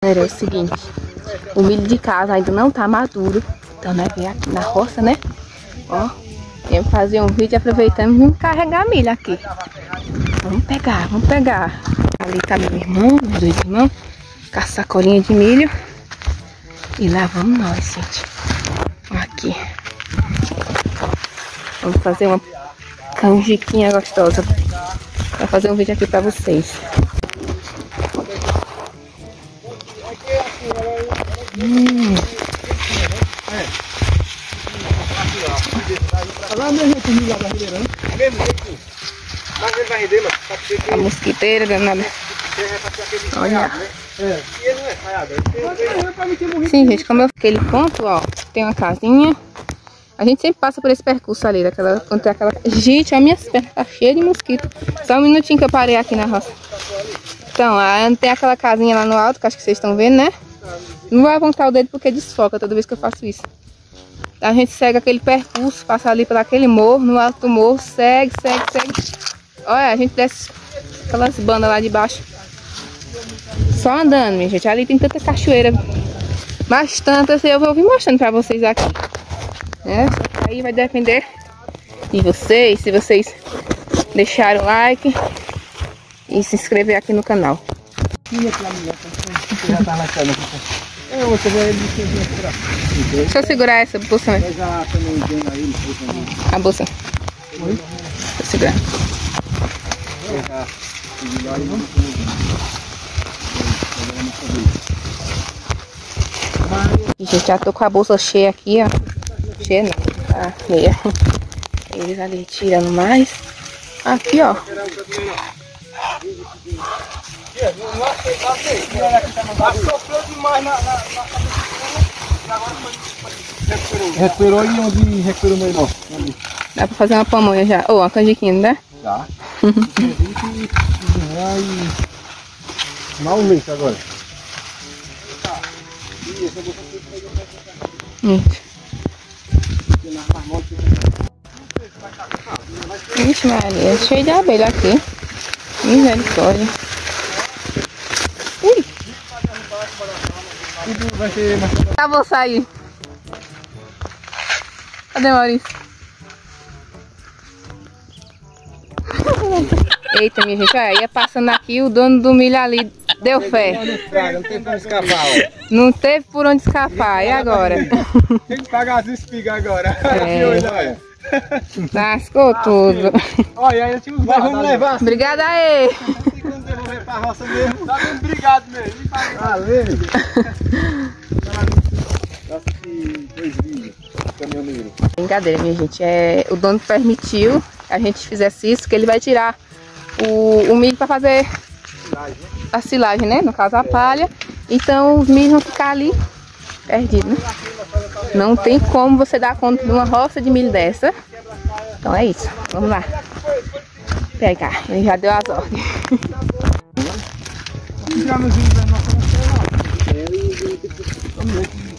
Era o seguinte, o milho de casa ainda não tá maduro, então nós vem aqui na roça, né? Ó, vamos fazer um vídeo aproveitando e vamos carregar milho aqui. Vamos pegar, vamos pegar. Ali tá meu irmão, meus dois irmãos, com a sacolinha de milho. E lá vamos nós, gente. Aqui. Vamos fazer uma canjiquinha gostosa. Vou fazer um vídeo aqui pra vocês. A mosquiteira danada. Olha. Sim, gente, como eu fiquei ali ponto, ó, tem uma casinha. A gente sempre passa por esse percurso ali, quando tem aquela... Gente, a minha perna tá cheia de mosquito. Só um minutinho que eu parei aqui na roça. Então, tem aquela casinha lá no alto, que acho que vocês estão vendo, né? Não vou apontar o dedo porque desfoca toda vez que eu faço isso. A gente segue aquele percurso, passa ali por aquele morro, no alto do morro, segue. Olha, a gente desce aquelas bandas lá de baixo. Só andando, minha gente. Ali tem tanta cachoeira. Mas tantas eu vou vir mostrando pra vocês aqui. Né? Só que aí vai depender de vocês, se vocês deixarem o like e se inscrever aqui no canal. Deixa eu segurar essa bolsa, né? A bolsa. Deixa eu segurar. Gente, já tô com a bolsa cheia aqui, ó. Cheia não, tá meia. Eles ali tirando mais. Aqui, ó. Recuperou e onde recuperou meu irmão? Dá pra fazer uma pamonha já. Ou uma canjiquinha, não dá? Dá. Mal leite agora. Ixi, Maria, cheio de abelha aqui. Misericórdia. Ui! Tá, vou sair. Cadê o Maurício? Eita, minha gente, olha, ia passando aqui, o dono do milho ali deu fé. Não teve por onde escapar, ó. Não teve por onde escapar, e agora? Tem que pagar as espigas agora. É. Lascou tudo. Olha, aí tinha uns barros. Vamos levar. Obrigada aí. Não tem como devolver pra roça mesmo. Tá bem, obrigado mesmo. Valeu. Nossa, que 2 vídeos, caminhoneiro. Brincadeira, minha gente. O dono permitiu que a gente fizesse isso, que ele vai tirar o milho para fazer a silagem, né? No caso, a palha. Então, os milhos vão ficar ali perdidos, né? Não tem como você dar conta de uma roça de milho dessa. Então é isso. Vamos lá. Pegar. Ele já deu as ordens. Vamos tirar nos vídeos da nossa.